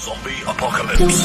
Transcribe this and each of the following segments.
Zombie Apocalypse.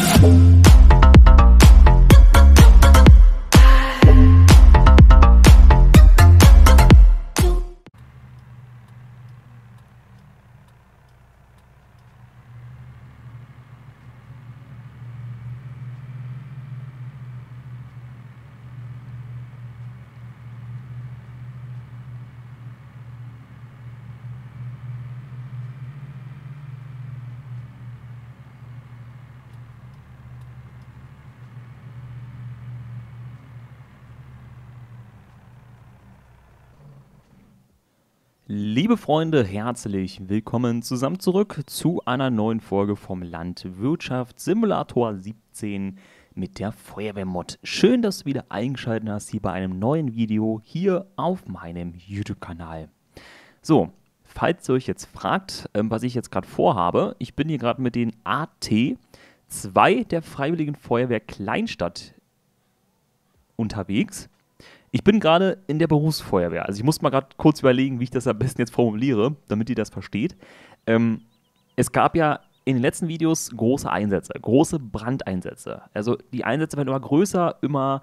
Liebe Freunde, herzlich willkommen zusammen zurück zu einer neuen Folge vom Landwirtschaft Simulator 17 mit der Feuerwehrmod. Schön, dass du wieder eingeschaltet hast hier bei einem neuen Video hier auf meinem YouTube-Kanal. So, falls ihr euch jetzt fragt, was ich jetzt gerade vorhabe, ich bin hier gerade mit den AT2 der Freiwilligen Feuerwehr Kleinstadt unterwegs. Ich bin gerade in der Berufsfeuerwehr. Also ich muss mal gerade kurz überlegen, wie ich das am besten jetzt formuliere, damit ihr das versteht. Es gab ja in den letzten Videos große Einsätze, große Brandeinsätze. Also die Einsätze werden immer größer, immer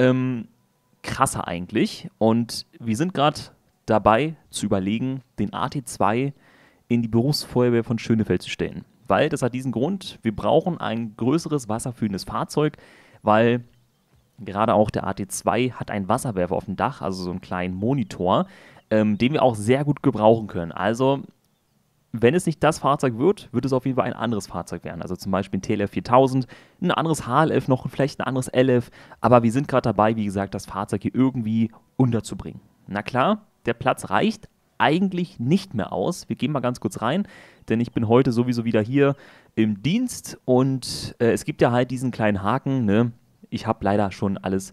krasser eigentlich. Und wir sind gerade dabei zu überlegen, den AT2 in die Berufsfeuerwehr von Schönefeld zu stellen. Weil, das hat diesen Grund, wir brauchen ein größeres wasserführendes Fahrzeug, weil gerade auch der AT2 hat einen Wasserwerfer auf dem Dach, also so einen kleinen Monitor, den wir auch sehr gut gebrauchen können. Also, wenn es nicht das Fahrzeug wird, wird es auf jeden Fall ein anderes Fahrzeug werden. Also zum Beispiel ein TLF 4000, ein anderes HLF noch, vielleicht ein anderes LF. Aber wir sind gerade dabei, wie gesagt, das Fahrzeug hier irgendwie unterzubringen. Na klar, der Platz reicht eigentlich nicht mehr aus. Wir gehen mal ganz kurz rein, denn ich bin heute sowieso wieder hier im Dienst. Und es gibt ja halt diesen kleinen Haken, ne? Ich habe leider schon alles.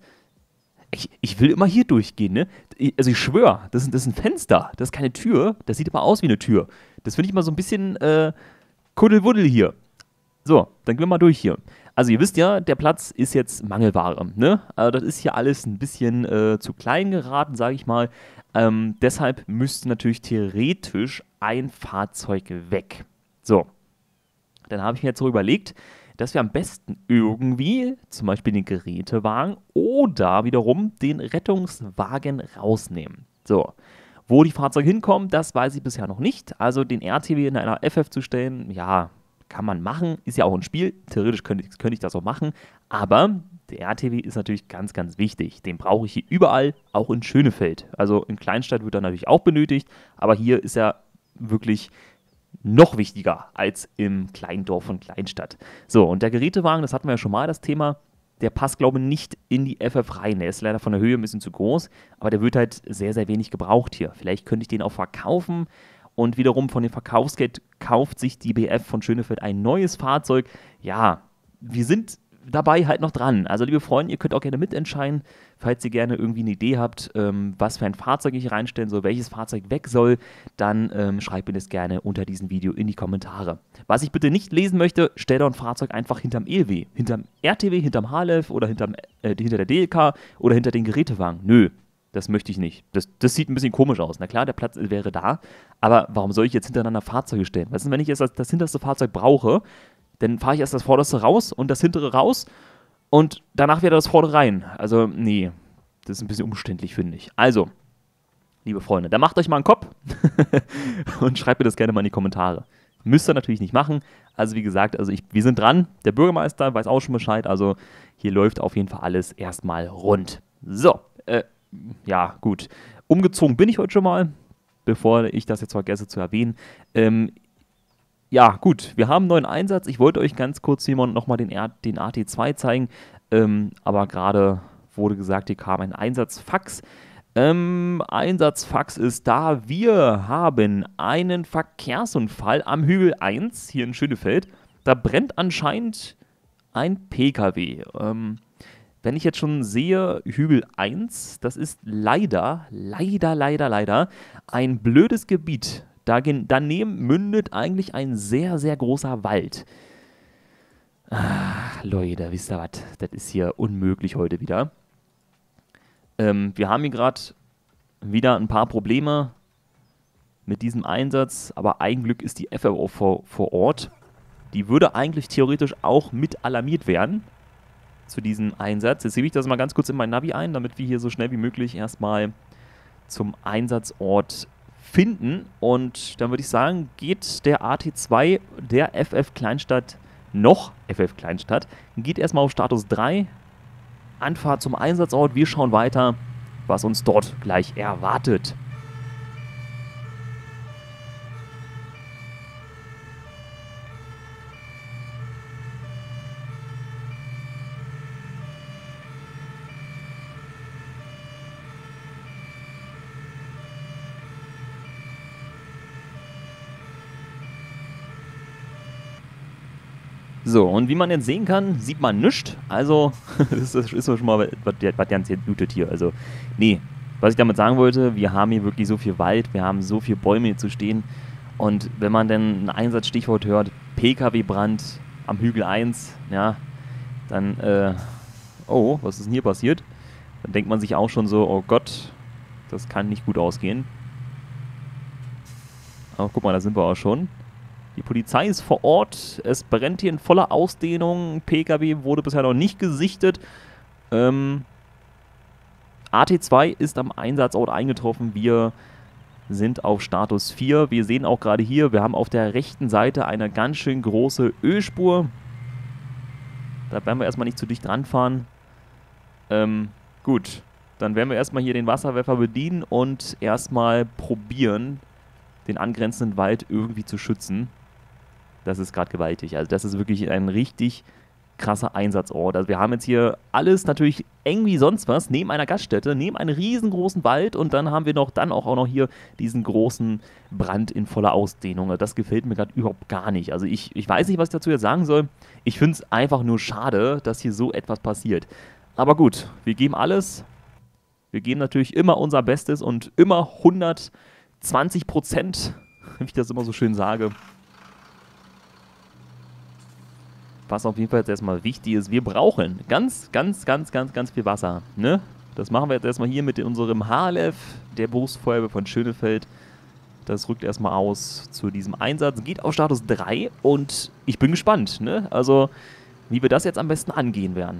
Ich will immer hier durchgehen, ne? Also ich schwöre, das ist ein Fenster, das ist keine Tür, das sieht aber aus wie eine Tür. Das finde ich mal so ein bisschen Kuddelwuddel hier. So, dann gehen wir mal durch hier. Also ihr wisst ja, der Platz ist jetzt Mangelware, ne? Also das ist hier alles ein bisschen zu klein geraten, sage ich mal. Deshalb müsste natürlich theoretisch ein Fahrzeug weg. So, dann habe ich mir jetzt so überlegt, dass wir am besten irgendwie zum Beispiel den Gerätewagen oder wiederum den Rettungswagen rausnehmen. So, wo die Fahrzeuge hinkommen, das weiß ich bisher noch nicht. Also den RTW in einer FF zu stellen, ja, kann man machen, ist ja auch ein Spiel. Theoretisch könnte ich das auch machen, aber der RTW ist natürlich ganz, ganz wichtig. Den brauche ich hier überall, auch in Schönefeld. Also in Kleinstadt wird er natürlich auch benötigt, aber hier ist er wirklich noch wichtiger als im Kleindorf und Kleinstadt. So, und der Gerätewagen, das hatten wir ja schon mal, das Thema, der passt, glaube ich, nicht in die FF rein. Der ist leider von der Höhe ein bisschen zu groß, aber der wird halt sehr, sehr wenig gebraucht hier. Vielleicht könnte ich den auch verkaufen und wiederum von dem Verkaufsgeld kauft sich die BF von Schönefeld ein neues Fahrzeug. Ja, wir sind dabei halt noch dran. Also liebe Freunde, ihr könnt auch gerne mitentscheiden, falls ihr gerne irgendwie eine Idee habt, was für ein Fahrzeug ich reinstellen soll, welches Fahrzeug weg soll, dann schreibt mir das gerne unter diesem Video in die Kommentare. Was ich bitte nicht lesen möchte, stellt doch ein Fahrzeug einfach hinterm ELW, hinterm RTW, hinterm HLF oder hinter der DLK oder hinter den Gerätewagen. Nö, das möchte ich nicht. Das sieht ein bisschen komisch aus. Na klar, der Platz wäre da, aber warum soll ich jetzt hintereinander Fahrzeuge stellen? Weißt du, wenn ich jetzt das hinterste Fahrzeug brauche, dann fahre ich erst das vorderste raus und das hintere raus und danach wieder das vordere rein. Also, nee, das ist ein bisschen umständlich, finde ich. Also, liebe Freunde, dann macht euch mal einen Kopf und schreibt mir das gerne mal in die Kommentare. Müsst ihr natürlich nicht machen. Also, wie gesagt, wir sind dran. Der Bürgermeister weiß auch schon Bescheid. Also, hier läuft auf jeden Fall alles erstmal rund. So, ja, gut. Umgezogen bin ich heute schon mal, bevor ich das jetzt vergesse zu erwähnen. Ja, gut, wir haben einen neuen Einsatz. Ich wollte euch ganz kurz hier nochmal den AT2 zeigen, aber gerade wurde gesagt, hier kam ein Einsatzfax. Einsatzfax ist da. Wir haben einen Verkehrsunfall am Hügel 1 hier in Schönefeld. Da brennt anscheinend ein PKW. Wenn ich jetzt schon sehe, Hügel 1, das ist leider ein blödes Gebiet. Daneben mündet eigentlich ein sehr, sehr großer Wald. Leute, wisst ihr was? Das ist hier unmöglich heute wieder. Wir haben hier gerade wieder ein paar Probleme mit diesem Einsatz, aber ein Glück ist die FFO vor Ort. Die würde eigentlich theoretisch auch mit alarmiert werden zu diesem Einsatz. Jetzt gebe ich das mal ganz kurz in mein Navi ein, damit wir hier so schnell wie möglich erstmal zum Einsatzort finden. Und dann würde ich sagen, geht der AT2 der FF Kleinstadt noch, FF Kleinstadt, geht erstmal auf Status 3, Anfahrt zum Einsatzort. Wir schauen weiter, was uns dort gleich erwartet. So, und wie man jetzt sehen kann, sieht man nichts. Also, das ist schon mal was ganz lootet hier. Also, nee, was ich damit sagen wollte, wir haben hier wirklich so viel Wald, wir haben so viele Bäume hier zu stehen. Und wenn man dann ein Einsatzstichwort hört, PKW-Brand am Hügel 1, ja, dann, oh, was ist denn hier passiert? Dann denkt man sich auch schon so, oh Gott, das kann nicht gut ausgehen. Aber guck mal, da sind wir auch schon. Die Polizei ist vor Ort, es brennt hier in voller Ausdehnung, PKW wurde bisher noch nicht gesichtet. AT2 ist am Einsatzort eingetroffen, wir sind auf Status 4. Wir sehen auch gerade hier, wir haben auf der rechten Seite eine ganz schön große Ölspur. Da werden wir erstmal nicht zu dicht ranfahren. Gut, dann werden wir erstmal hier den Wasserwerfer bedienen und erstmal probieren, den angrenzenden Wald irgendwie zu schützen. Das ist gerade gewaltig. Also das ist wirklich ein richtig krasser Einsatzort. Also wir haben jetzt hier alles natürlich eng wie sonst was, neben einer Gaststätte, neben einem riesengroßen Wald und dann haben wir noch auch noch hier diesen großen Brand in voller Ausdehnung. Also das gefällt mir gerade überhaupt gar nicht. Also ich weiß nicht, was ich dazu jetzt sagen soll. Ich finde es einfach nur schade, dass hier so etwas passiert. Aber gut, wir geben alles. Wir geben natürlich immer unser Bestes und immer 120%, wie ich das immer so schön sage. Was auf jeden Fall jetzt erstmal wichtig ist, wir brauchen ganz viel Wasser. Ne? Das machen wir jetzt erstmal hier mit unserem HLF, der Berufsfeuerwehr von Schönefeld. Das rückt erstmal aus zu diesem Einsatz. Geht auf Status 3 und ich bin gespannt, ne? Also, wie wir das jetzt am besten angehen werden.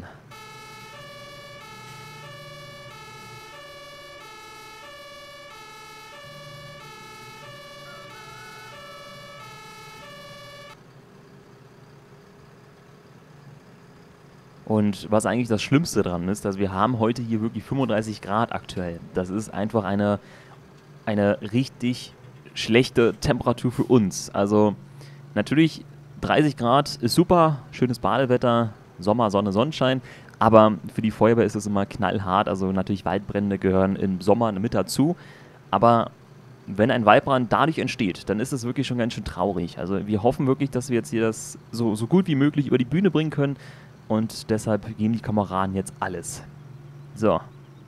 Und was eigentlich das Schlimmste dran ist, dass wir haben heute hier wirklich 35 Grad aktuell. Das ist einfach eine richtig schlechte Temperatur für uns. Also natürlich 30 Grad ist super, schönes Badewetter, Sommer, Sonne, Sonnenschein. Aber für die Feuerwehr ist es immer knallhart. Also natürlich Waldbrände gehören im Sommer mit dazu. Aber wenn ein Waldbrand dadurch entsteht, dann ist es wirklich schon ganz schön traurig. Also wir hoffen wirklich, dass wir jetzt hier das so gut wie möglich über die Bühne bringen können. Und deshalb geben die Kameraden jetzt alles. So.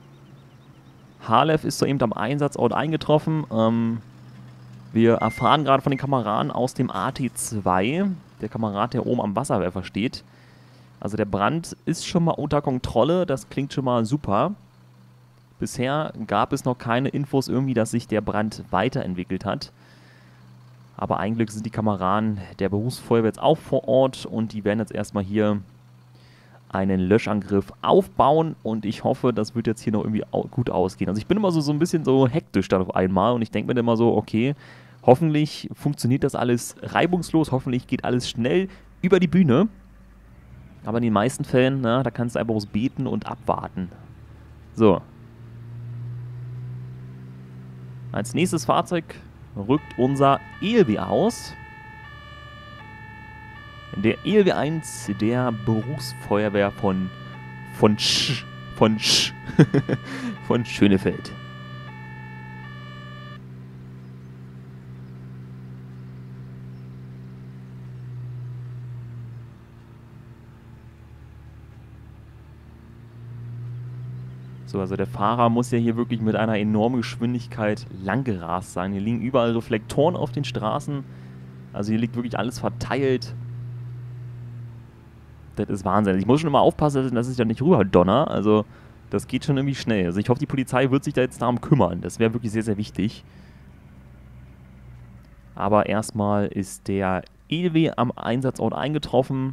HLF ist soeben am Einsatzort eingetroffen. Wir erfahren gerade von den Kameraden aus dem AT2. Der Kamerad, der oben am Wasserwerfer steht. Also der Brand ist schon mal unter Kontrolle. Das klingt schon mal super. Bisher gab es noch keine Infos irgendwie, dass sich der Brand weiterentwickelt hat. Aber eigentlich sind die Kameraden der Berufsfeuerwehr jetzt auch vor Ort. Und die werden jetzt erstmal hier einen Löschangriff aufbauen und ich hoffe, das wird jetzt hier noch irgendwie gut ausgehen. Also ich bin immer so ein bisschen so hektisch dann auf einmal und ich denke mir dann immer so, okay, hoffentlich funktioniert das alles reibungslos, hoffentlich geht alles schnell über die Bühne. Aber in den meisten Fällen, na, da kannst du einfach beten und abwarten. So. Als nächstes Fahrzeug rückt unser ELW aus. Der ELW 1 der Berufsfeuerwehr von Schönefeld. So, also der Fahrer muss ja hier wirklich mit einer enormen Geschwindigkeit langgerast sein. Hier liegen überall Reflektoren auf den Straßen. Also hier liegt wirklich alles verteilt. Das ist Wahnsinn. Ich muss schon immer aufpassen, dass ich da nicht rüber donner. Also, das geht schon irgendwie schnell. Also, ich hoffe, die Polizei wird sich da jetzt darum kümmern. Das wäre wirklich sehr, sehr wichtig. Aber erstmal ist der ELW am Einsatzort eingetroffen.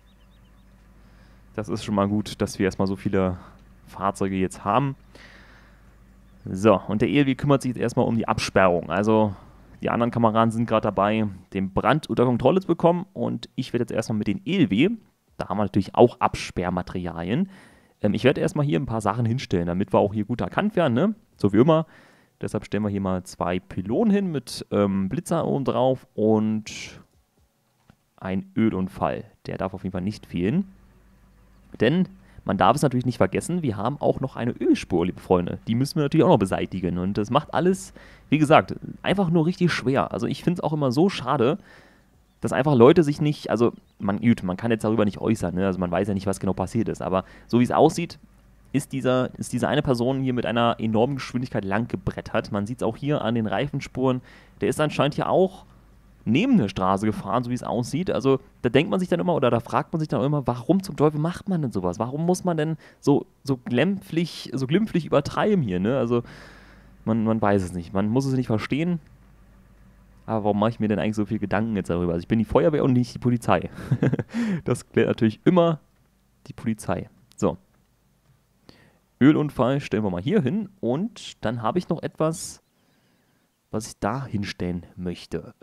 Das ist schon mal gut, dass wir erstmal so viele Fahrzeuge jetzt haben. So, und der ELW kümmert sich jetzt erstmal um die Absperrung. Also die anderen Kameraden sind gerade dabei, den Brand unter Kontrolle zu bekommen. Und ich werde jetzt erstmal mit den ELW, da haben wir natürlich auch Absperrmaterialien. Ich werde erstmal hier ein paar Sachen hinstellen, damit wir auch hier gut erkannt werden, ne? So wie immer. Deshalb stellen wir hier mal 2 Pylonen hin mit Blitzer oben drauf und ein Ölunfall. Der darf auf jeden Fall nicht fehlen. Denn man darf es natürlich nicht vergessen, wir haben auch noch eine Ölspur, liebe Freunde. Die müssen wir natürlich auch noch beseitigen. Und das macht alles, wie gesagt, einfach nur richtig schwer. Also ich finde es auch immer so schade, dass einfach Leute sich nicht, also man kann jetzt darüber nicht äußern, ne? Also man weiß ja nicht, was genau passiert ist. Aber so wie es aussieht, ist diese eine Person hier mit einer enormen Geschwindigkeit lang gebrettert. Man sieht es auch hier an den Reifenspuren. Der ist anscheinend hier auch neben der Straße gefahren, so wie es aussieht. Also da denkt man sich dann immer, oder da fragt man sich dann immer, warum zum Teufel macht man denn sowas? Warum muss man denn so glimpflich übertreiben hier, ne? Also man weiß es nicht. Man muss es nicht verstehen. Aber warum mache ich mir denn eigentlich so viel Gedanken jetzt darüber? Also ich bin die Feuerwehr und nicht die Polizei. Das klärt natürlich immer die Polizei. So. Ölunfall stellen wir mal hier hin. Und dann habe ich noch etwas, was ich da hinstellen möchte.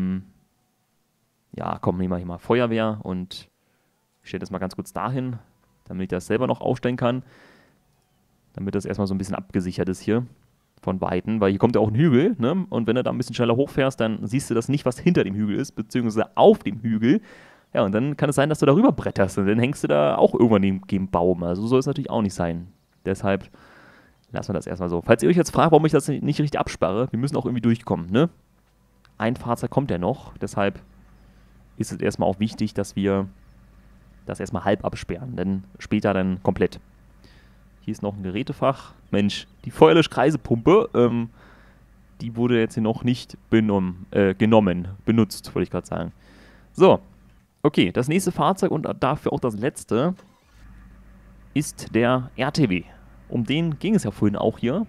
Ja, komm, nehmen wir hier mal Feuerwehr und ich stelle das mal ganz kurz dahin, damit ich das selber noch aufstellen kann. Damit das erstmal so ein bisschen abgesichert ist hier von Weitem, weil hier kommt ja auch ein Hügel, ne? Und wenn du da ein bisschen schneller hochfährst, dann siehst du das nicht, was hinter dem Hügel ist, beziehungsweise auf dem Hügel. Ja, und dann kann es sein, dass du da rüber bretterst und dann hängst du da auch irgendwann neben dem Baum. Also so soll es natürlich auch nicht sein. Deshalb lassen wir das erstmal so. Falls ihr euch jetzt fragt, warum ich das nicht richtig absperre, wir müssen auch irgendwie durchkommen, ne? Ein Fahrzeug kommt ja noch, deshalb ist es erstmal auch wichtig, dass wir das erstmal halb absperren, denn später dann komplett. Hier ist noch ein Gerätefach. Mensch, die Feuerlöschkreisepumpe, die wurde jetzt hier noch nicht benutzt, wollte ich gerade sagen. So, okay, das nächste Fahrzeug und dafür auch das letzte ist der RTW. Um den ging es ja vorhin auch hier.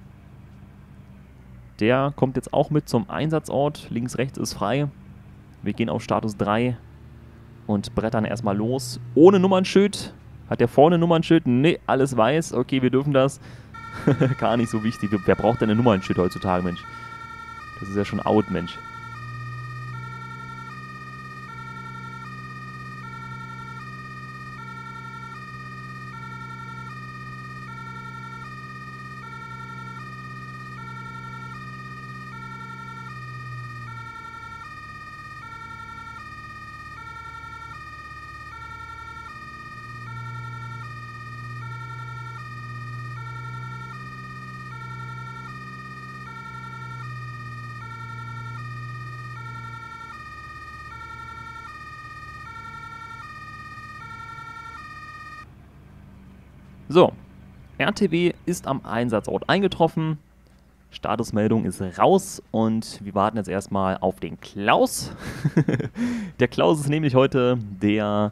Der kommt jetzt auch mit zum Einsatzort. Links, rechts ist frei. Wir gehen auf Status 3 und brettern erstmal los. Ohne Nummernschild. Hat der vorne ein Nummernschild? Nee, alles weiß. Okay, wir dürfen das. Gar nicht so wichtig. Wer braucht denn ein Nummernschild heutzutage, Mensch? Das ist ja schon out, Mensch. So, RTW ist am Einsatzort eingetroffen. Statusmeldung ist raus und wir warten jetzt erstmal auf den Klaus. Der Klaus ist nämlich heute der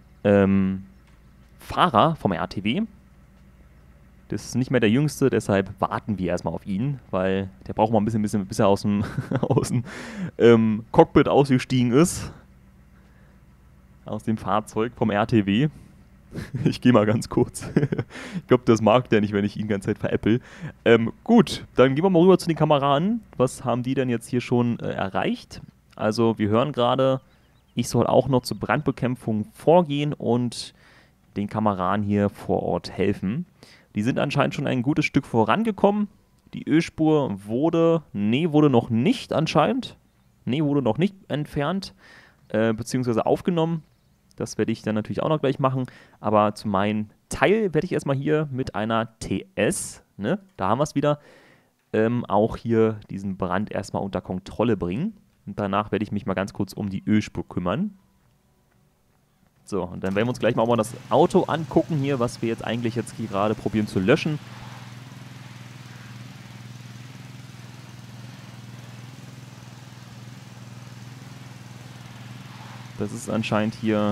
Fahrer vom RTW. Das ist nicht mehr der Jüngste, deshalb warten wir erstmal auf ihn, weil der braucht mal ein bisschen bis er aus dem Cockpit ausgestiegen ist. Aus dem Fahrzeug vom RTW. Ich gehe mal ganz kurz. Ich glaube, das mag der nicht, wenn ich ihn die ganze Zeit veräpple. Gut, dann gehen wir mal rüber zu den Kameraden. Was haben die denn jetzt hier schon erreicht? Also wir hören gerade, ich soll auch noch zur Brandbekämpfung vorgehen und den Kameraden hier vor Ort helfen. Die sind anscheinend schon ein gutes Stück vorangekommen. Die Ölspur wurde noch nicht anscheinend. Nee, wurde noch nicht entfernt, beziehungsweise aufgenommen. Das werde ich dann natürlich auch noch gleich machen. Aber zu meinem Teil werde ich erstmal hier mit einer TS, ne, da haben wir es wieder, auch hier diesen Brand erstmal unter Kontrolle bringen. Und danach werde ich mich mal ganz kurz um die Ölspur kümmern. So, und dann werden wir uns gleich mal das Auto angucken hier, was wir jetzt eigentlich hier gerade probieren zu löschen. Das ist anscheinend hier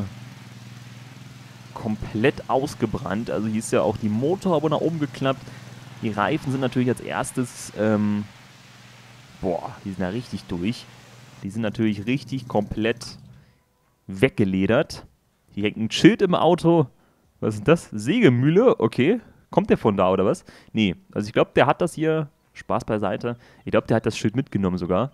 komplett ausgebrannt. Also hier ist ja auch die Motorhaube nach oben geklappt. Die Reifen sind natürlich als erstes, die sind ja richtig durch. Die sind natürlich richtig komplett weggeledert. Hier hängt ein Schild im Auto. Was ist das? Sägemühle? Okay. Kommt der von da oder was? Nee, also ich glaube, der hat das hier, Spaß beiseite, ich glaube, der hat das Schild mitgenommen sogar.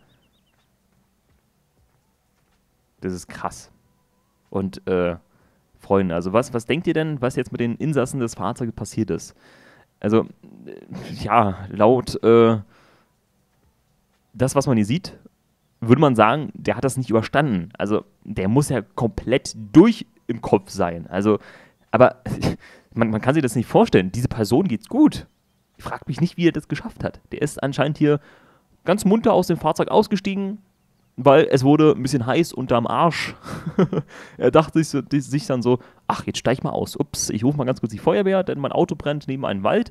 Das ist krass. Und, Freunde, also was denkt ihr denn, was jetzt mit den Insassen des Fahrzeuges passiert ist? Also, ja, laut, das, was man hier sieht, würde man sagen, der hat das nicht überstanden. Also, der muss ja komplett durch im Kopf sein. Also, aber man kann sich das nicht vorstellen. Diese Person geht's gut. Ich frage mich nicht, wie er das geschafft hat. Der ist anscheinend hier ganz munter aus dem Fahrzeug ausgestiegen, weil es wurde ein bisschen heiß unterm Arsch. Er dachte sich dann so, ach, jetzt steig mal aus. Ups, ich rufe mal ganz kurz die Feuerwehr, denn mein Auto brennt neben einem Wald.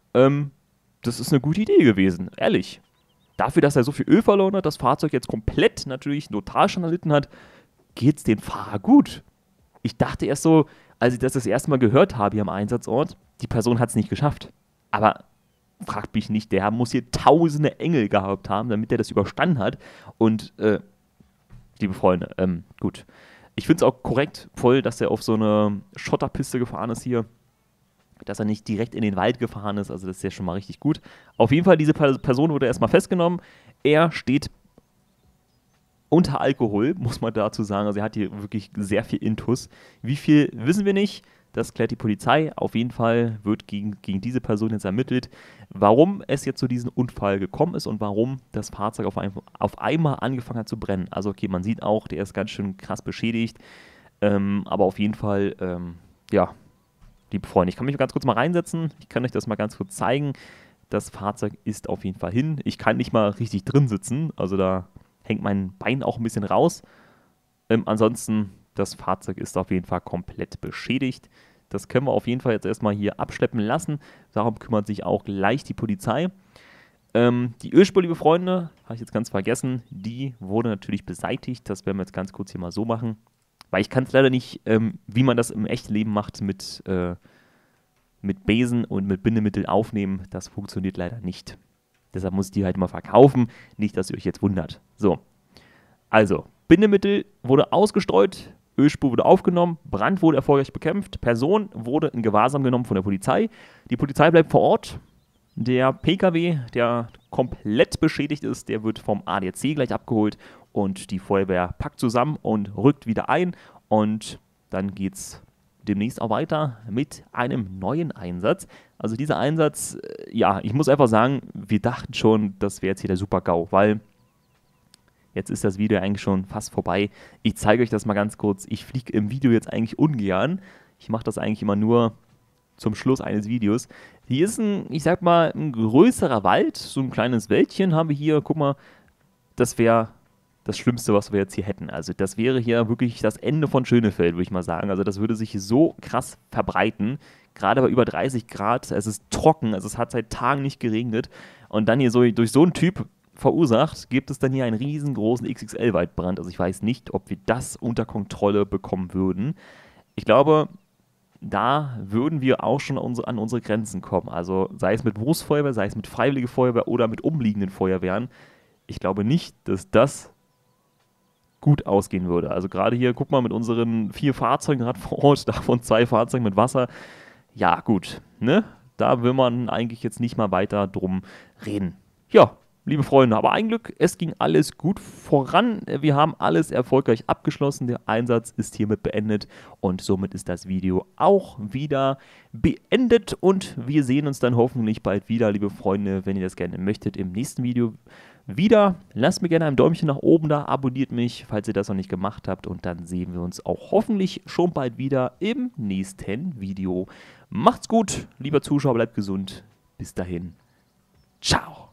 Das ist eine gute Idee gewesen, ehrlich. Dafür, dass er so viel Öl verloren hat, das Fahrzeug jetzt komplett natürlich Totalschaden erlitten hat, geht's dem Fahrer gut. Ich dachte erst so, als ich das erste Mal gehört habe hier am Einsatzort, die Person hat es nicht geschafft. Aber fragt mich nicht, der muss hier tausende Engel gehabt haben, damit er das überstanden hat. Und, liebe Freunde, gut. Ich finde es auch korrekt voll, dass er auf so eine Schotterpiste gefahren ist hier. Dass er nicht direkt in den Wald gefahren ist, also das ist ja schon mal richtig gut. Auf jeden Fall, diese Person wurde erstmal festgenommen. Er steht unter Alkohol, muss man dazu sagen. Also er hat hier wirklich sehr viel Intus. Wie viel, wissen wir nicht. Das klärt die Polizei. Auf jeden Fall wird gegen diese Person jetzt ermittelt, warum es jetzt zu diesem Unfall gekommen ist und warum das Fahrzeug auf einmal angefangen hat zu brennen. Also okay, man sieht auch, der ist ganz schön krass beschädigt. Aber auf jeden Fall, ja, liebe Freunde, ich kann mich ganz kurz mal reinsetzen. Ich kann euch das mal ganz kurz zeigen. Das Fahrzeug ist auf jeden Fall hin. Ich kann nicht mal richtig drin sitzen. Also da hängt mein Bein auch ein bisschen raus. Ansonsten, das Fahrzeug ist auf jeden Fall komplett beschädigt. Das können wir auf jeden Fall jetzt erstmal hier abschleppen lassen. Darum kümmert sich auch gleich die Polizei. Die Ölspur, liebe Freunde, habe ich jetzt ganz vergessen, die wurde natürlich beseitigt. Das werden wir jetzt ganz kurz hier mal so machen. Weil ich kann es leider nicht, wie man das im echten Leben macht, mit Besen und mit Bindemittel aufnehmen. Das funktioniert leider nicht. Deshalb muss ich die halt mal verkaufen. Nicht, dass ihr euch jetzt wundert. So, also, Bindemittel wurde ausgestreut, Ölspur wurde aufgenommen, Brand wurde erfolgreich bekämpft, Person wurde in Gewahrsam genommen von der Polizei. Die Polizei bleibt vor Ort. Der PKW, der komplett beschädigt ist, der wird vom ADAC gleich abgeholt und die Feuerwehr packt zusammen und rückt wieder ein und dann geht es demnächst auch weiter mit einem neuen Einsatz. Also dieser Einsatz, ja, ich muss einfach sagen, wir dachten schon, das wäre jetzt hier der Super-GAU, weil jetzt ist das Video eigentlich schon fast vorbei. Ich zeige euch das mal ganz kurz. Ich fliege im Video jetzt eigentlich ungern. Ich mache das eigentlich immer nur zum Schluss eines Videos. Hier ist ich sag mal, ein größerer Wald, so ein kleines Wäldchen haben wir hier. Guck mal, das wäre das Schlimmste, was wir jetzt hier hätten. Also das wäre hier wirklich das Ende von Schönefeld, würde ich mal sagen. Also das würde sich so krass verbreiten. Gerade bei über 30 Grad. Es ist trocken, also es hat seit Tagen nicht geregnet. Und dann hier so durch so einen Typ verursacht, gibt es dann hier einen riesengroßen XXL-Waldbrand. Also ich weiß nicht, ob wir das unter Kontrolle bekommen würden. Ich glaube, da würden wir auch schon an unsere Grenzen kommen. Also sei es mit Berufsfeuerwehr, sei es mit Freiwillige Feuerwehr oder mit umliegenden Feuerwehren. Ich glaube nicht, dass das gut ausgehen würde. Also gerade hier, guck mal, mit unseren 4 Fahrzeugen gerade vor Ort, davon 2 Fahrzeuge mit Wasser. Ja, gut, ne? Da will man eigentlich jetzt nicht mal weiter drum reden. Ja, liebe Freunde, aber ein Glück, es ging alles gut voran. Wir haben alles erfolgreich abgeschlossen. Der Einsatz ist hiermit beendet und somit ist das Video auch wieder beendet und wir sehen uns dann hoffentlich bald wieder, liebe Freunde, wenn ihr das gerne möchtet, im nächsten Video wieder. Lasst mir gerne ein Däumchen nach oben da, abonniert mich, falls ihr das noch nicht gemacht habt und dann sehen wir uns auch hoffentlich schon bald wieder im nächsten Video. Macht's gut, lieber Zuschauer, bleibt gesund. Bis dahin. Ciao.